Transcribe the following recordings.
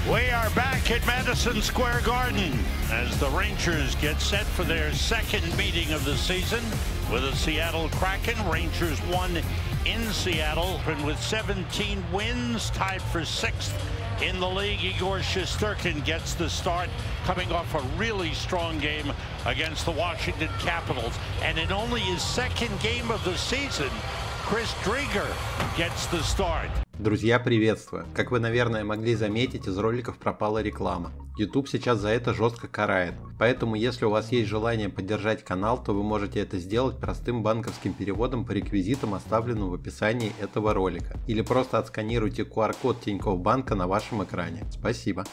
We are back at Madison Square Garden as the Rangers get set for their second meeting of the season with the Seattle Kraken. Rangers won in Seattle and with 17 wins, tied for sixth in the league. Igor Shesterkin gets the start, coming off a really strong game against the Washington Capitals. And in only his second game of the season, Chris Driedger gets the start. Друзья, приветствую! Как вы, наверное, могли заметить, из роликов пропала реклама. YouTube сейчас за это жестко карает. Поэтому, если у вас есть желание поддержать канал, то вы можете это сделать простым банковским переводом по реквизитам, оставленным в описании этого ролика. Или просто отсканируйте QR-код Тинькофф Банка на вашем экране. Спасибо!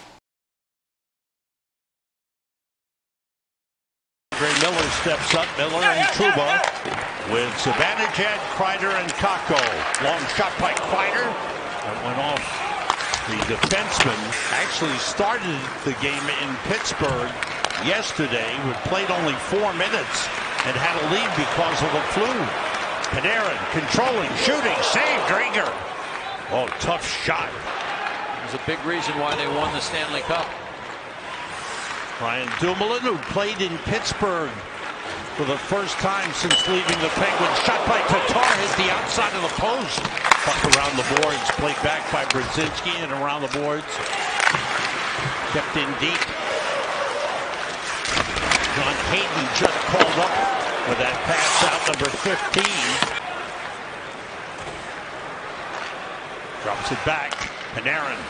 Miller steps up, Miller and Trouba with Zibanejad, Kreider, and Kakko. Long shot by Kreider that went off the defenseman. Actually started the game in Pittsburgh yesterday, but played only 4 minutes and had a lead because of the flu. Panarin controlling, shooting, save, Driedger. Oh, tough shot. It was a big reason why they won the Stanley Cup. Ryan Dumoulin, who played in Pittsburgh for the first time since leaving the Penguins. Shot by Tatar, hit the outside of the post. Puck around the boards, played back by Brzezinski and around the boards. Kept in deep. John Hayden just called up with that pass out, number 15. Drops it back, Panarin.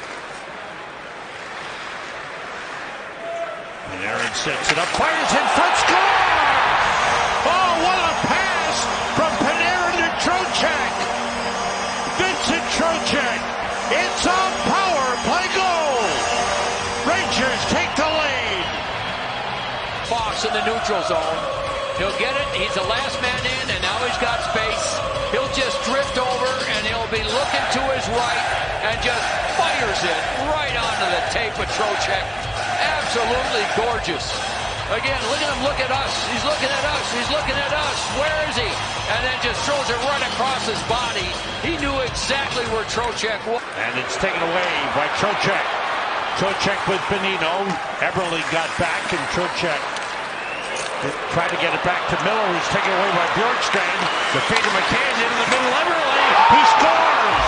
Panarin sets it up, fires in front, score! Oh, what a pass from Panarin to Trocheck! Vincent Trocheck, it's a power play goal! Rangers take the lead! Fox in the neutral zone. He'll get it, he's the last man in, and now he's got space. He'll just drift over, and he'll be looking to his right, and just fires it right onto the tape of Trocheck. Absolutely gorgeous. Again, look at him look at us. He's looking at us. He's looking at us. Where is he? And then just throws it right across his body. He knew exactly where Trocheck was. And it's taken away by Trocheck. Trocheck with Bonino. Eberle got back, and Trocheck tried to get it back to Miller, who's taken away by Bjorkstrand. The feed of McCann into the middle. Eberle, he scores!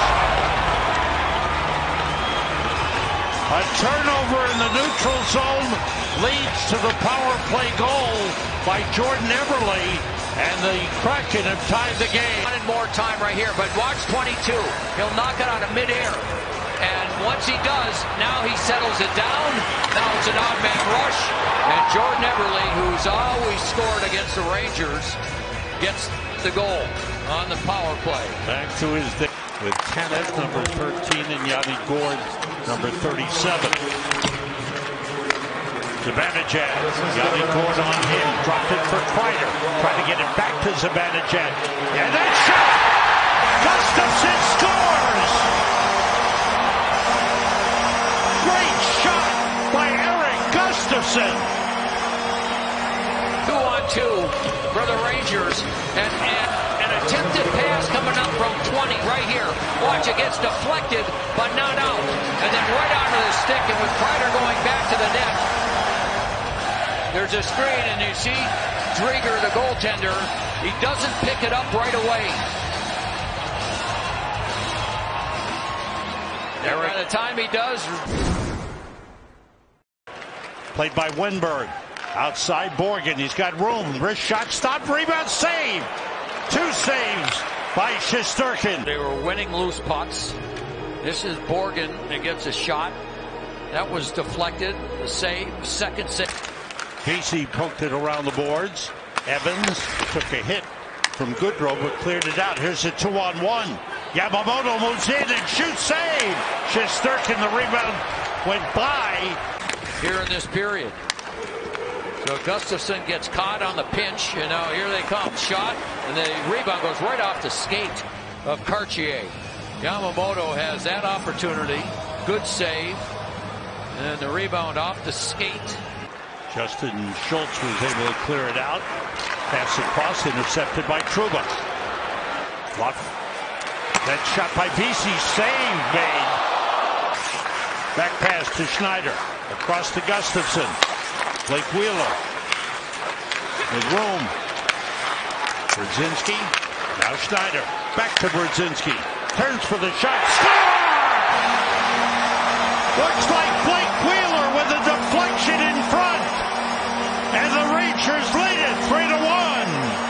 A turnover in the neutral zone leads to the power play goal by Jordan Eberle, and the Kraken have tied the game. Wanted more time right here, but watch 22. He'll knock it out of midair. And once he does, now he settles it down. Now it's an odd man rush. And Jordan Eberle, who's always scored against the Rangers, gets the goal on the power play. Back to his day with Tanev, number 13, and Yanni Gourde, number 37. Zibanejad, Yanni Gourde on him, dropped it for Kreider, trying to get it back to Zibanejad, and that shot! Gustafsson scores! Great shot by Erik Gustafsson! 2-on-2 for the Rangers, and an attempted pass coming up from 20 right here. Watch, it gets deflected, but not out. And then right onto the stick, and with Kreider going back to the net. There's a screen, and you see Driedger, the goaltender, he doesn't pick it up right away. And by the time he does... Played by Wenberg. Outside Borgen, he's got room. Wrist shot, stop, rebound, save! 2 saves by Shesterkin. They were winning loose pucks. This is Borgen that gets a shot. That was deflected. The save, second save. Casey poked it around the boards. Evans took a hit from Goodrow, but cleared it out. Here's a 2-on-1. Yamamoto moves in and shoots, save! Shesterkin, the rebound went by. Here in this period. So Gustafsson gets caught on the pinch, and now here they come. Shot, and the rebound goes right off the skate of Cartier. Yamamoto has that opportunity. Good save. And the rebound off the skate. Justin Schultz was able to clear it out. Pass across, intercepted by Trouba. That shot by Vesey, save made Back pass to Schneider. Across to Gustafson. Blake Wheeler. With room. Brodzinski. Now Schneider. Back to Brodzinski. Turns for the shot. Score! Looks like Blake Wheeler with a deflection in front. And the Rangers lead it 3-1.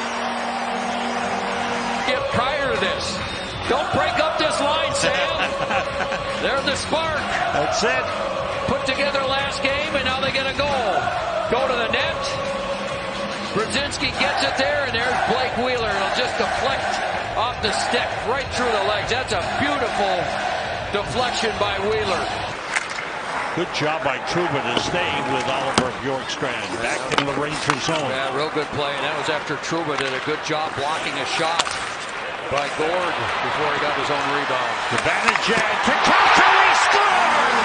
Get prior to this. Don't break up this line, Sam. They're the spark. That's it. Put together last game, and now they get a goal. Go to the net. Brodzinski gets it there, and there's Blake Wheeler. It'll just deflect off the stick right through the legs. That's a beautiful deflection by Wheeler. Good job by Trouba to stay with Oliver Bjorkstrand. Back in the Rangers zone. Yeah, real good play. And that was after Trouba did a good job blocking a shot by Gord before he got his own rebound. Zibanejad to Kakko, he scores!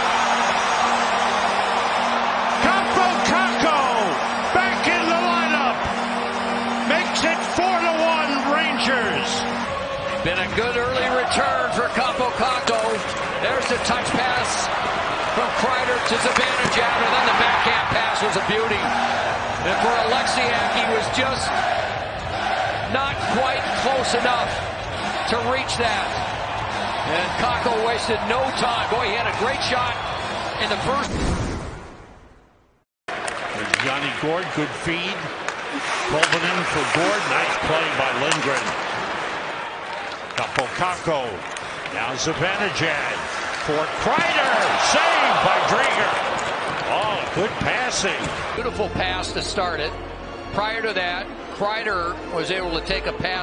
Kakko back in the lineup. Makes it 4-1 Rangers. Been a good early return for Kakko. There's the touch pass from Kreider to Zibanejad, and then the backhand pass was a beauty. And for Oleksiak, he was just not quite close enough to reach that. And Kakko wasted no time. Boy, he had a great shot in the first. There's Yanni Gord, good feed. Kolvinen for Gord. Nice play by Lindgren. Kakko. Now Zibanejad for Kreider. Saved by Drager. Oh, good passing. Beautiful pass to start it. Prior to that, Kreider was able to take a pass.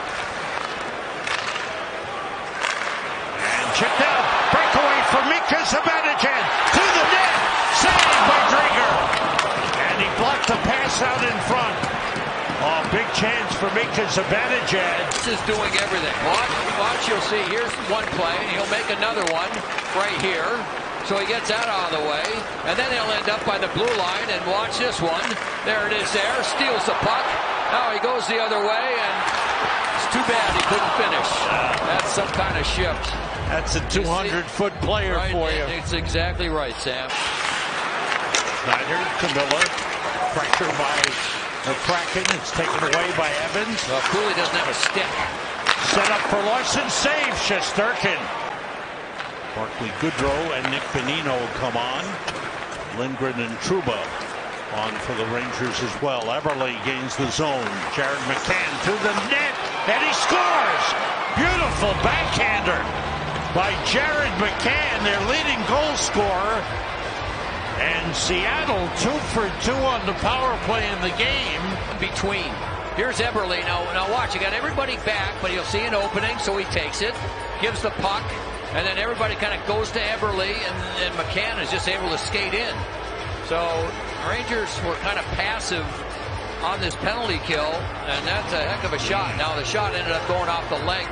And chipped out. Breakaway for Mika Zibanejad. To the net. Saved by Drager. And he blocked the pass out in front. Oh, big chance for Mika Zibanejad. This is doing everything. Watch, you'll see. Here's one play. He'll make another one right here. So he gets that out of the way. And then he'll end up by the blue line. And watch this one. There it is there. Steals the puck. Now he goes the other way. And it's too bad he couldn't finish. That's some kind of shift. That's a 200-foot player right, for you. It's exactly right, Sam. Schneider to Miller. Pressure by the Kraken. It's taken away by Evans. Well, Cooley doesn't have a stick. Set up for Larson. Save Shesterkin. Barclay Goodrow and Nick Bonino come on. Lindgren and Trouba on for the Rangers as well. Eberle gains the zone. Jared McCann to the net. And he scores! Beautiful backhander by Jared McCann, their leading goal scorer. And Seattle 2 for 2 on the power play in the game. Between. Here's Eberle. Now watch. You got everybody back, but you'll see an opening, so he takes it. Gives the puck. And then everybody kind of goes to Eberle, and McCann is just able to skate in. So Rangers were kind of passive on this penalty kill, and that's a heck of a shot. Now the shot ended up going off the leg.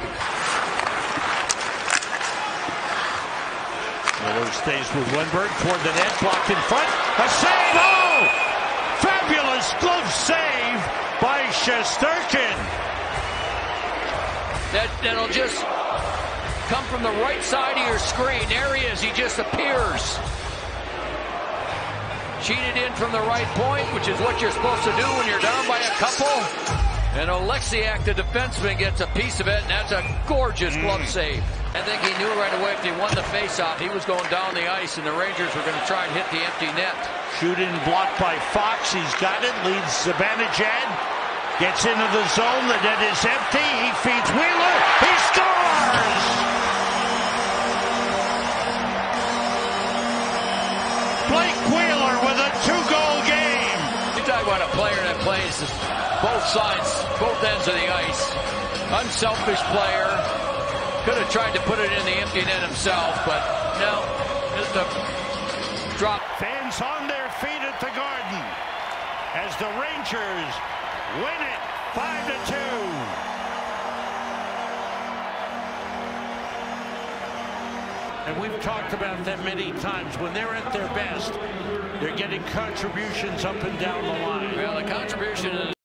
Miller stays with Lindbergh toward the net, blocked in front. A save! Oh! Fabulous glove save by Shesterkin. That'll just come from the right side of your screen. There he is. He just appears. Cheated in from the right point, which is what you're supposed to do when you're down by a couple. And Oleksiak, the defenseman, gets a piece of it, and that's a gorgeous glove save. I think he knew right away if he won the faceoff, he was going down the ice, and the Rangers were going to try and hit the empty net. Shoot-in blocked by Fox. He's got it. Leads Zibanejad. Gets into the zone. The net is empty. He feeds Wheeler. He scores! Blake Wheeler with a 2-goal game. You talk about a player that plays both sides, both ends of the ice. Unselfish player. Could have tried to put it in the empty net himself, but no, just a drop. Fans on their feet at the Garden as the Rangers win it 5-2. And we've talked about them many times. When they're at their best, they're getting contributions up and down the line. Well, the contribution is